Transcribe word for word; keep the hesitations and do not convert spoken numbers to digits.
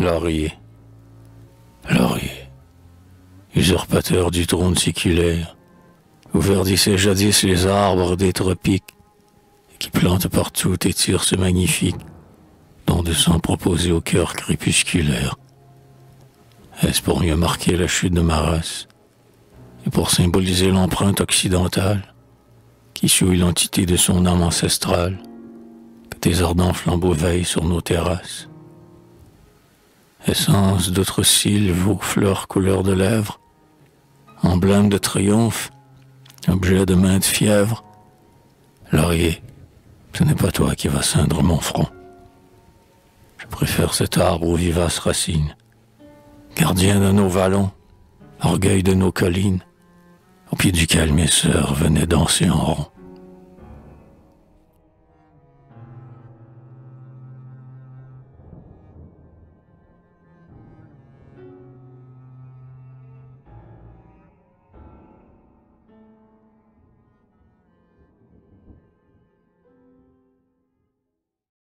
Laurier, laurier, usurpateur du trône séculaire, où verdissaient jadis les arbres des tropiques, et qui plante partout tes tirses magnifiques, dont de sang proposé au cœur crépusculaire. Est-ce pour mieux marquer la chute de ma race, et pour symboliser l'empreinte occidentale, qui souille l'entité de son âme ancestrale, que tes ardents flambeaux veillent sur nos terrasses? Essence d'autres cils, vos fleurs couleur de lèvres, emblème de triomphe, objet de mainte fièvre, laurier, ce n'est pas toi qui vas ceindre mon front. Je préfère cet arbre aux vivaces racines, gardien de nos vallons, orgueil de nos collines, au pied duquel mes sœurs venaient danser en rond.